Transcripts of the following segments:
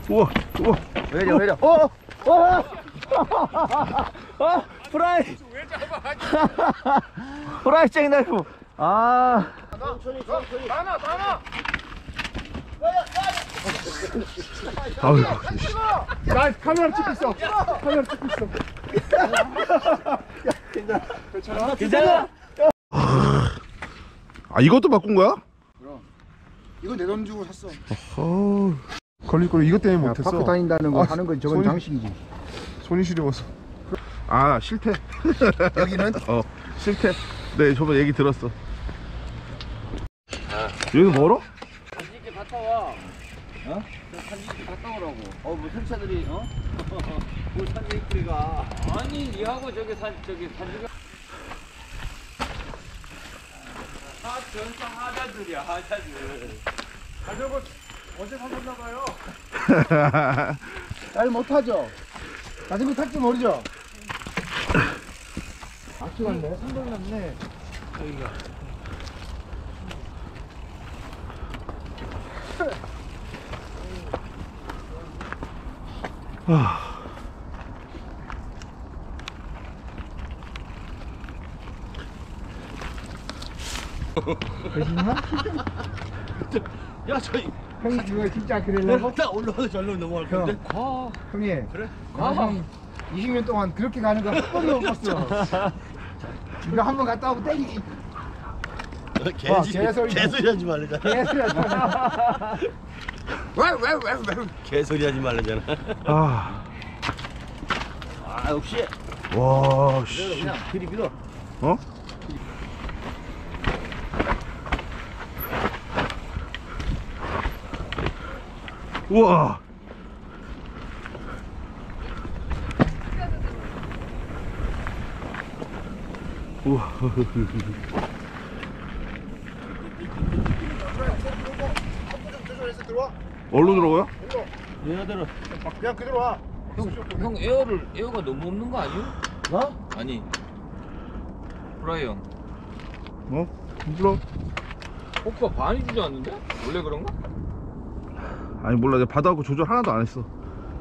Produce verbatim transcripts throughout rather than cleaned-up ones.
우와, 우와. 왜 이래, 왜 이래. 어! 어! 어! 프라이! 왜 잡아? 프라이 쟁나이프. 아. 천천히, 천천히. 다 나, 다 나. 아유. 나 카메라 찍고 있어. 카메라 찍고 있어. 괜찮아? 괜찮아? 아, 이것도 바꾼 거야? 그럼. 이거 내 돈 주고 샀어. 어. 걸릴 거 이것 때문에 못했어. 밖에 다닌다는 거 아, 하는 건 저건 손이- 장식이지. 손이 시려워서. 아, 싫대. 여기는? 어, 싫대. 네, 저번에 얘기 들었어. 여기서 멀어? 산지기 갔다 와. 어? 산지기 갔다 오라고. 어, 뭐 설차들이 어? 뭐 산지기가. 아니, 니하고 저기 산 저기 산지기. 하 전사 하자들이야, 하자들. 가격은 언제 사셨나 봐요. 잘 못하죠? 자전거 탈줄 모르죠? 악수 같네. 상동 났네. 여기가. 거짓말? 야, 저희 형이 그거 진짜 그러려고? 딱 올라와서 절로 넘어갈 건데. 아, 형님. 그래? 아, 형 이십 년 동안 그렇게 가는 거 한 번도 못 봤어. 이거 한 번 갔다 오고 때리기. 개소리, 개소리. 개소리 하지 말래잖아. 개소리 하지 마. 개소리 하지 말래잖아. 아, 아, 역시. 와, 씨. 그냥 길이 밀어. 어? 우와. 우와. 조절해서 들어와. 얼로 들어가요? 얘네들은 그냥 그대로 와. 형, 형 에어를 에어가 너무 없는 거 아니요? 어? 아니 프라이 형 어? 불러? 포크가 반이 주지 않는데? 원래 그런가? 아니 몰라, 내가 받아갖고 조절 하나도 안 했어.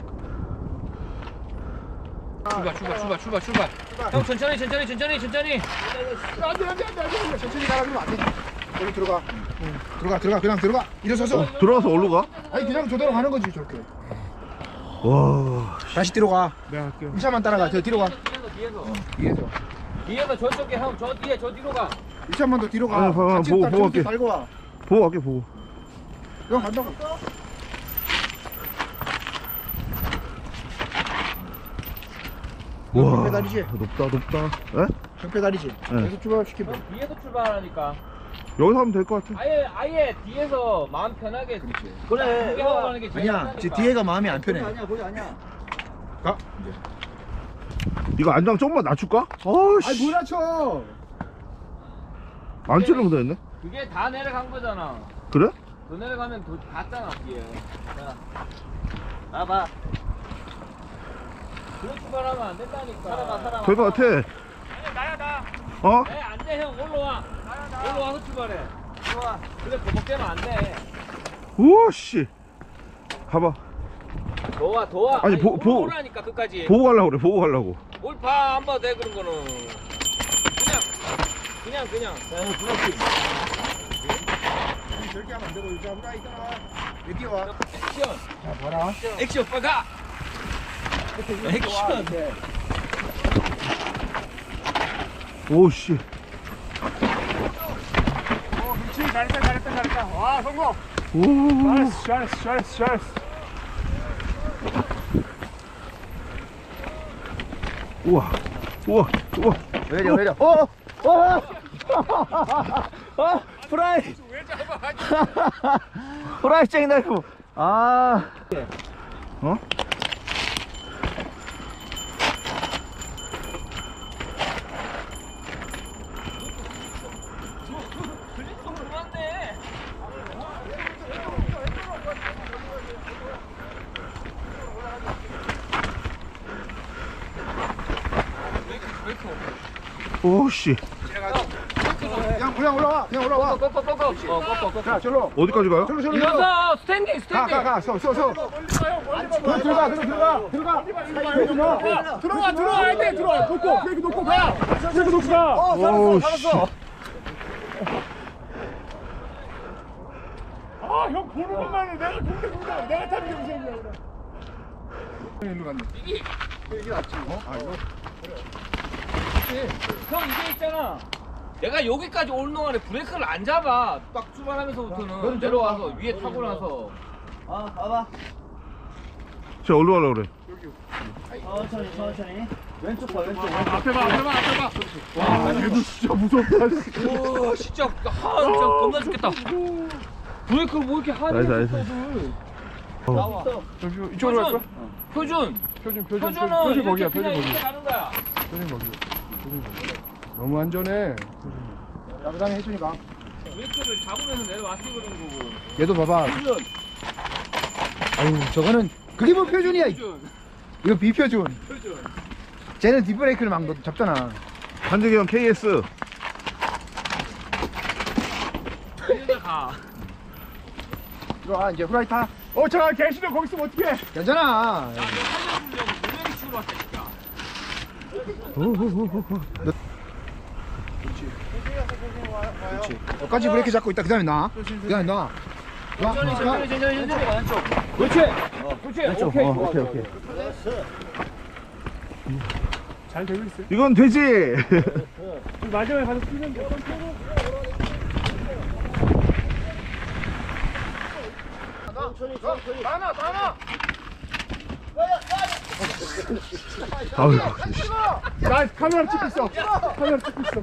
출발 출발 출발 출발 출발 형 천천히 천천히 천천히 천천히 안돼 안돼 안돼 안돼. 천천히 가라 그러면 안 돼. 여기 들어가. 응. 들어가 들어가 그냥 들어가. 일어서서. 어, 들어가서 얼로 가? 아니 그냥 저대로 가는 거지 저렇게. 와. 다시 뒤로 가. 내가 할게요. 이 차만 따라가. 저 뒤로 가. 뒤에서 뒤에서 뒤에서. 뒤에서 저쪽에 형 저 뒤에 저 뒤로 가 이 차만 더 뒤로 가. 아, 봐봐, 같이 보고, 딱 보고 저렇게 갈게. 달고 와. 보고 갈게, 보고. 그냥 간다고. 우와. 경패다리지? 높다, 높다. 에? 경패다리지? 네. 여기서 출발시키면. 형 뒤에서 출발하니까 여기서 하면 될 것 같아. 아예 아예 뒤에서 마음 편하게 그렇지. 그래. 두개 하고 가는 게 제일 아니야. 제 낫다니까. 뒤에가 마음이 안 편해. 아니야, 거기 아니야. 가. 이거 안장 조금만 낮출까? 어우씨. 아이 뭐라 쳐. 안 찌르면 되겠네. 그게 다 내려간 거잖아 그래? 더 내려가면 더 갔잖아 뒤에 자 봐봐. 그런 출발하면 안 된다니까 살아봐, 살아봐. 될 것 같아. 아니 나야 나 어? 네, 안돼 형 올라와 올라와서 출발해 올라와 근데 버벅대면 안돼 우와씨. 가봐. 도와 도와 아니, 보- 보- 올라오라니까 끝까지 보고 가려고 그래, 보고 가려고. 올파 안 봐도 돼 그런 거는 그냥 그냥 그냥 저렇게 하면 안 되고 이제 아무나 있잖아. 여기 와. 액션 자 봐라. 액션 빠가 액션 오씨. 어, 그렇지. 잘했다, 잘했다, 잘했다. 와, 성공. 오. 잘했어, 잘했어, 잘했어, 잘했어. 우와. 우와. 우와. 왜 이래, 왜 이래. 어! 어! 어, 프라이. 왜 잡아? 프라이 쟁나이프. 아. 어? 브레이크 오씨. 그냥 그냥 그냥 올라와. 그냥 올라와. 꺾어 꺾어 꺾어. 어 꺾어 꺾어. 자, 절로. 어디까지 가요? 절로, 절로. 절로. 일어서 스탠딩 가, 가, 스탠딩. 가. 서, 서, 서. 그럼 들어가, 들어가, 들어가. 들어가. 브레이크 넣어. 들어와 들어와야 돼 들어와 놓고 브레이크 놓고 가 브레이크 놓고 가 오, 씨. 아형 보는 것만 해 내가 공대 공대 내가 타는 게 무서운 거야 그래 일로 갔네. 이게 이게 낫지. 어? 아, 이거. 형 이게 있잖아. 내가 여기까지 오는 동안에 브레이크를 안 잡아. 딱 출발하면서부터는 내려와서 위에 타고 나서. 어, 봐봐. 저 어디로 가려고 그래? 천천히, 천천히. 왼쪽 봐, 왼쪽. 왼쪽. 앞에 봐 앞에 봐 앞에 봐 와, 얘도 진짜 무섭다. 오 진짜 하 진짜 겁나 죽겠다. 브레이크를 뭐 이렇게 하냐? 나이스, 나이스. 나와. 이쪽으로 갈까? 표준. 표준, 표준, 표준은 표준 이렇게 거기야, 그냥 표준 거기. 이렇게 가는 거야. 표준 거기. 표준 거기. 너무 안전해. 야구장에 해주니까. 브레이크를 잡으면서 내려왔지 그런 거고. 얘도 봐봐. 표준. 아유, 저거는 그게 뭐 표준이야. 표준. 이거 비표준. 표준. 쟤는 뒷브레이크를 막 넣- 잡잖아. 한재기 형 케이에스. 이리로 가. 들어와, 이제 후라이 타. 어 잠깐 개시도 거기 있으면 어떡해 괜찮아. 야, 너 살려주려고 무명이 치우러 왔다니까. 그렇지. 여기까지 브레이크 잡고 있다. 그 다음에 나. 그 다음에 나. 나. 천천히 나. 천천히 천천히 천천히 왼쪽. 그렇지. 그렇지. 왼쪽. 오케이. 어, 좋아, 오케이, 좋아. 오케이. 잘 되고 있어요 이건 되지. 마지막에 가서 뛰면 돼 천천히, 천천히. 나나, 나나. 아유, 나 카메라 찍고 있어 카메라 찍고 있어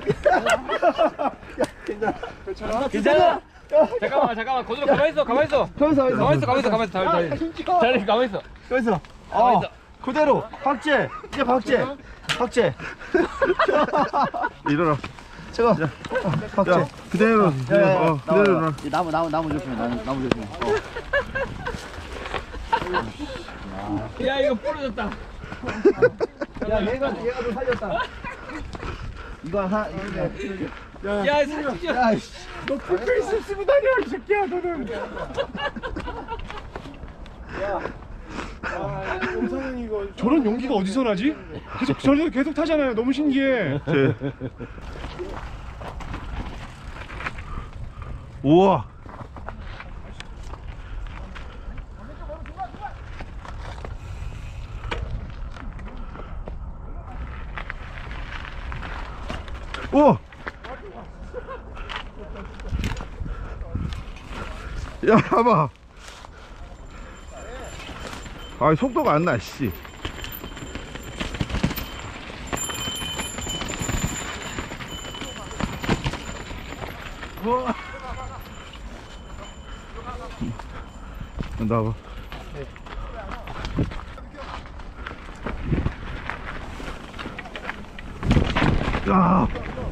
괜찮아. 잠깐만 잠깐만 거기로 가만히 있어 가만히 있어. 거기서, 가만히 있어 가만히 있어 가만히 있어 다리 다리 다리 가만히 있어. 여기서. 가만히 어, 있어. 그대로. 박제. 이제 박제. 박제. 일어나. 저거. 박제. 야, 그대로. 야, 야, 야. 어, 그대로 일어나. 이 나무, 나무, 나무 조심해. 나무, 나무 조심해. 야 이거 부러졌다. 야, 얘가, 얘가 좀 살렸다. 이거 하나, 이거. 야 사진 찍어. 야, 씨. 너 풀페이스 쓰고 다녀 이 새끼야 너는 엄상현 이거 저런 용기가 어디서 나지? 계속 저기서 계속 타잖아요 너무 신기해 제. 우와. 우와. 야, 봐봐. 아, 속도가 안 나, 씨. 우와. 나와봐. 야.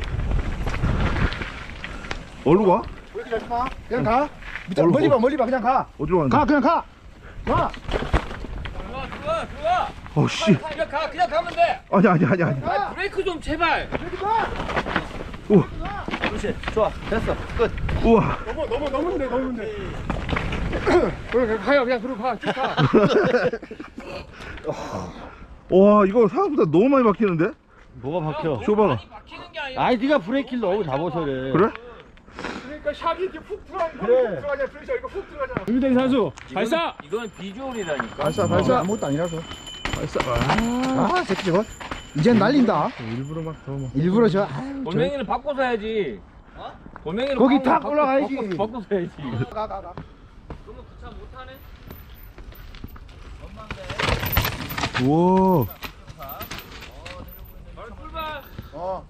어디로 가? 그냥 가. 밑에 멀리 봐, 멀리 봐. 그냥 가. 어디로 가는데? 가, 그냥 가. 가. 들어와 들어와 들어와. 어, 씨. 그냥 가 그냥 가면 돼. 아니, 아니, 아니, 아니. 아, 브레이크 좀 제발. 우, 그렇지. 좋아. 됐어. 끝. 우와. 넘어 넘어 넘으면 돼 넘으면 돼 그래 가요 그냥 그리고 가쭉 가. 와, 이거 생각보다 너무 많이 막히는데? 뭐가 박혀? 쇼바가. 많이 막히는 게 아니라. 아이, 네가 브레이크를 너무 잡아서 그래. 그래? 그러니까 샥이 이렇게 푹 들어가 그래. 푹 들어가냐 프레셔 이거 푹 들어가잖아 윤대희 선수 발사 이건 비주얼이라니까. 발사, 발사. 아무것도 아니라서. 발사. 아, 새끼 저거. 이젠 날린다. 일부러 막 더 막. 일부러 저. 아유, 저. 돌멩이를 바꿔서 해야지. 어? 돌멩이를 거기 바꿔- 탁 바꿔- 올라가야지. 바꿔- 바꿔서 해야지. 가, 가, 가. 그러면 그 차 못하네. 우와. 바로 출발. 어.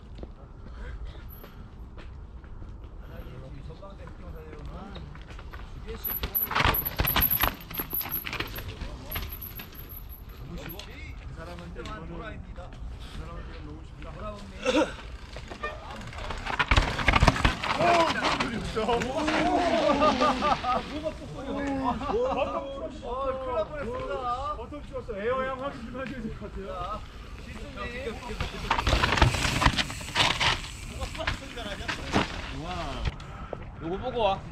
버튼 찍었어 에어양 확인 좀 해줘야 될 것 같아요 요거 보고 와.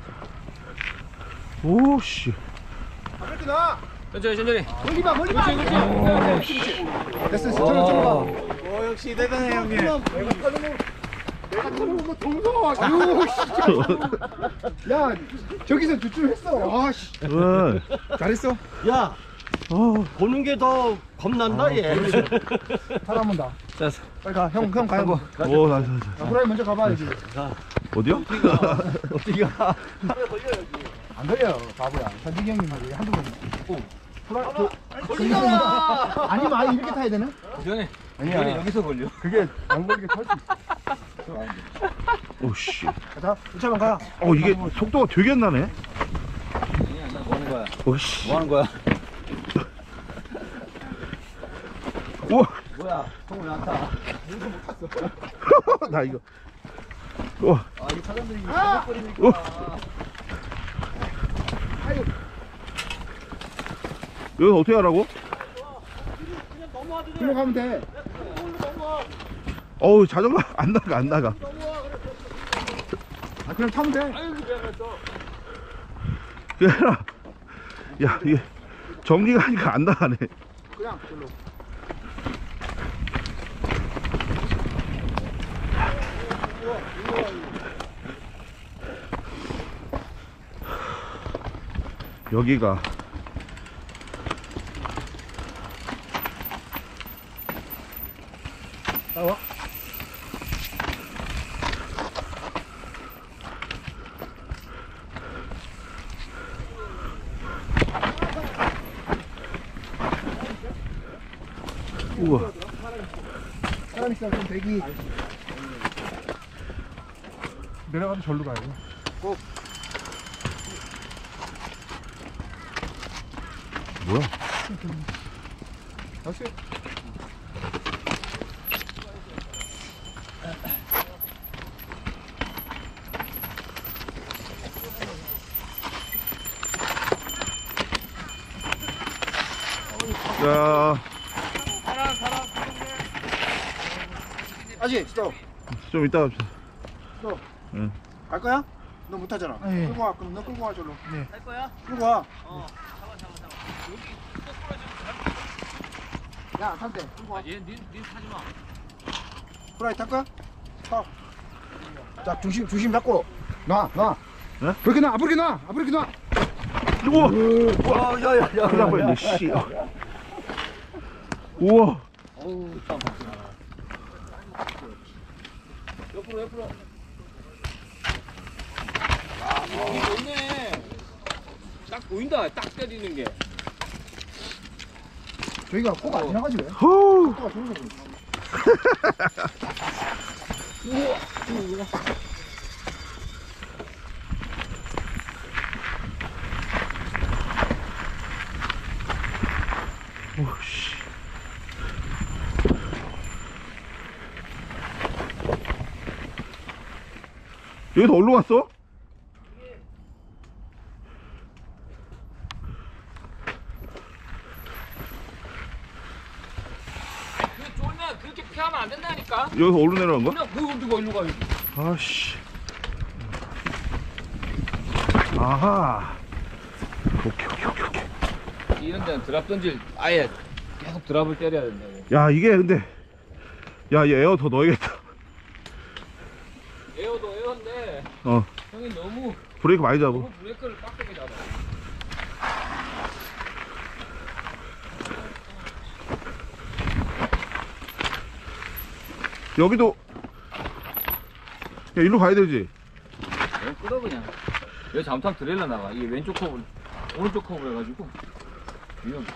오씨. 그렇게 나. 천천히 천천히. 멀리 봐 멀리 봐. 그렇지 그렇지. 됐어 됐어. 저로 저로 봐. 오 역시 대단해 형님. 내가 타는 거 내가 타는 거 동서. 아유 진짜. 야 저기서 주춤 했어. 아씨. 왜? 잘했어. 야, 어. 보는 게 더 겁난다 얘. 사람은 다. 됐어. 빨리 가. 형 형 가요. 오, 나, 나, 나. 야, 후라이 먼저 가봐야지. 어디요? 어디가? 안 걸려 바보야. 산진이 형님하고 한두 번. 오. 후라이 저. 걸리잖아. 아니면 아예 이렇게 타야 되나? 전에. 아니야. 여기서 걸려. 그게 안 걸리게 탈 수 있어. 오씨. 자, 우차만 가. 어, 이게 속도가 되게 안 나네. 아니야 나 뭐 하는 거야? 오씨. 뭐 하는 거야? 우와. 뭐야? 형왜 안 타? 나 이거. 우와. 아이 사람들이 아! 버리니까. 어. 여기서 어떻게 하라고? 글로 가면 돼. 어우, 자전거 안 나가, 안 나가. 아, 그냥 타면 돼. 그게 아니라, 야, 이게 정리가 하니까 안 나가네. 그냥 글로. 여기가. 나와. 우와. 사람 있어, 좀 대기. 내려가도 절로 가야 돼. 꼭. 뭐야? 다시. 자, 아직 스톱. 좀 이따 갑시다. 스톱. 응. 갈 거야? 너 못 타잖아. 예. 끌고 와. 그럼 너 끌고 와 절로. 네. 할 거야? 끌고 와. 어. 잠깐 잠깐 잠깐. 여기 야, 안 탄대. 끌고 와. 얘니 니 타지 마. 후라이 탈까? 타. 자, 중심 중심 잡고 놔, 놔. 네? 그렇게 놔. 앞으로 놔. 앞으로 놔. 우와. 와, 야, 야, 야. 큰일 날 뻔했네, 씨. 우와. 어우 참. 옆으로 옆으로. 아, 이거 좋네. 딱 보인다. 딱 때리는 게. 저희가 코가 안 지나가지 왜? 후. 코가 좋은 거지. 오씨. 여기서 어디로 갔어? 그 쫄면 그렇게 피하면 안 된다니까. 여기서 어디로 내려간 거야? 그냥 그거 누가 일로 가요. 아씨. 아하. 오케이, 오케이, 오케이, 오케이. 이런 데는 드랍 던질 아예 계속 드랍을 때려야 된다고. 야, 이게 근데. 야, 얘 에어 더 넣어야겠다. 에어도 에어인데 어. 형이 너무 브레이크 많이 잡아. 너무 브레이크를 빡세게 잡아. 여기도. 야, 일로 가야 되지. 너무 끄어 그냥. 여기 잘못하면 드레일러 나가. 이게 왼쪽 커브, 오른쪽 커브 해가지고 위험해.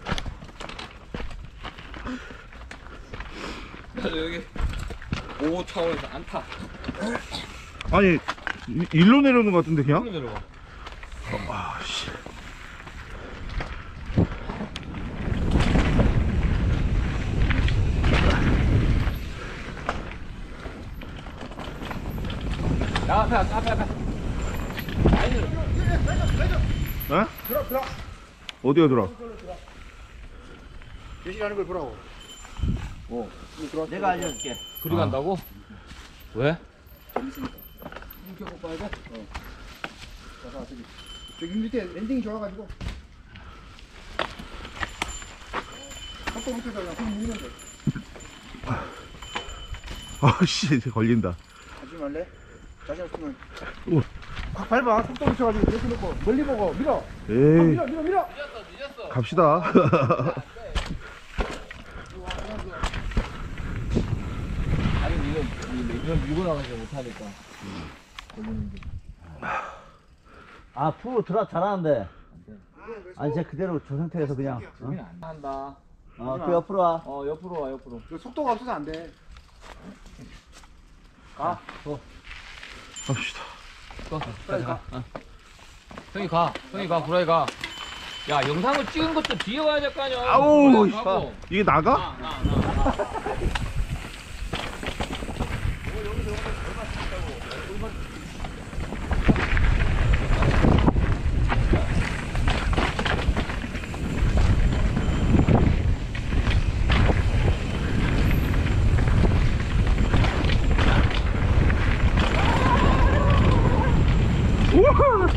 나도 여기 오 차원에서 안 타. 아니, 이- 일로 내려오는 것 같은데, 그냥? 형이 내려와. 아, 씨. 야 앞에 앞에 앞에 앞에. 어? 들어, 들어. 어디가 들어? 대신하는 걸 보라고. 오. 내가 알려줄게. 그리 간다고? 왜? 이렇게 꼭 봐야 돼? 어. 자가 저기 저기 밑에 랜딩이 좋아가지고 속도 붙여서 그냥 밀면 돼. 아씨 걸린다. 하지 말래? 자신 없으면 우와. 확 밟아. 속도 붙여가지고 이렇게 놓고 멀리 보고 밀어. 에이 밀어 밀어 밀어. 갑시다. 아니 이거 이거 밀고 나가지 못하니까. 아 프로 드랍 잘하는데. 아니 제가 그대로 저 상태에서 그냥. 어? 안 한다. 어그 옆으로 와. 어 옆으로 와 옆으로. 그 속도가 없어서 안 돼. 가. 갑시다. 빨리 가. 형이 가. 형이 가. 구라이 가. 야 영상을 찍은 것도 뒤에 와야 될 거 아니야. 아우 그래, 가고. 이게 나가? 나, 나, 나. 우와.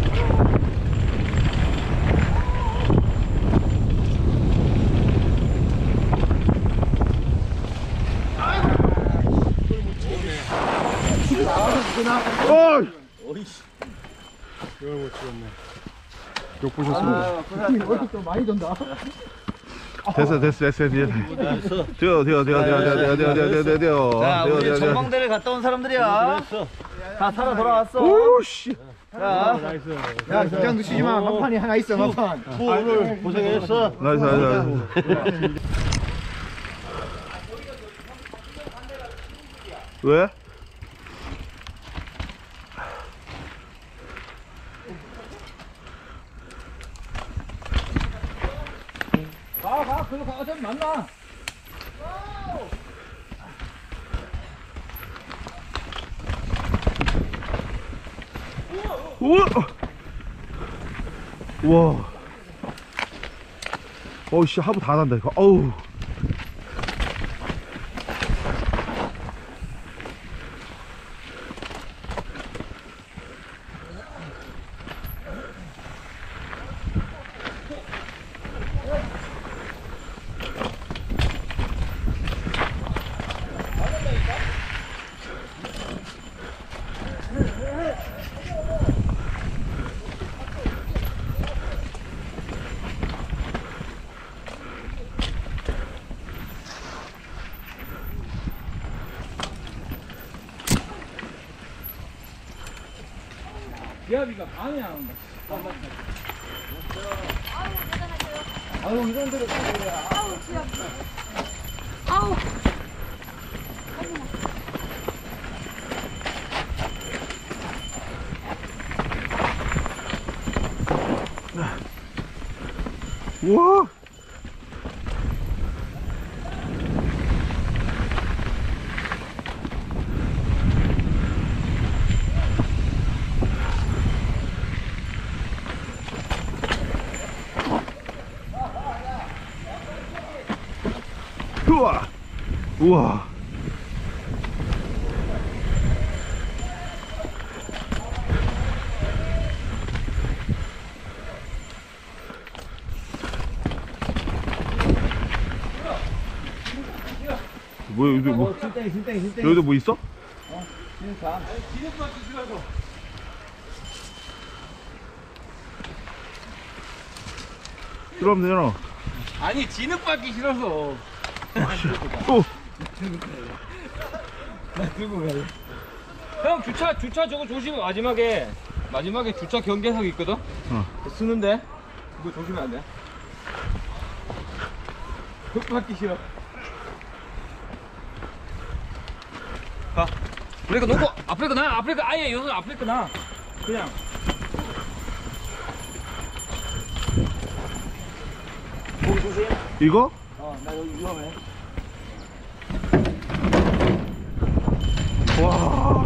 어이. 이걸 못 찍었네. 욕 보셨습니다. 형님 얼굴 좀 많이 돈다. 됐어 됐어 됐어 됐어. 되어 되어 되어 되어 되어 되어 되어 되어 되어 되어. 자 되어, 우리 되어, 되어. 전망대를 갔다 온 사람들이야. 다 살아 돌아왔어. 오씨. 자. 나이스. 야 긴장 드시지 마. 막판이 하나 있어. 막판. 오늘 고생했어. 나이스 나이스 나이스. 왜? 가, 가, 그거 가, 어차피 만나. 우와. 우와. 어우씨 하부 다 난다 이거. 어우. 기압이가 반이 안 온다. 아유 이런 데로 아우. 우와. 우와. 우와. 뭐야 여기 뭐 실땡이 실땡이 실땡이. 여기도 뭐 있어? 그러니까. 들어가면 되잖아. 아니 진흙 밟기 싫어서. 오. 형 주차 주차 저거 조심해. 마지막에 마지막에 주차 경계석 있거든. 어. 쓰는데 그거 조심해야 돼. 흙 밟기 싫어. 가. 브레이크 놓고 앞브레이크 나 앞브레이크 아예 여기서 앞브레이크 나 그냥. 거기 조심. 이거? 어나 여기 위험해. 와.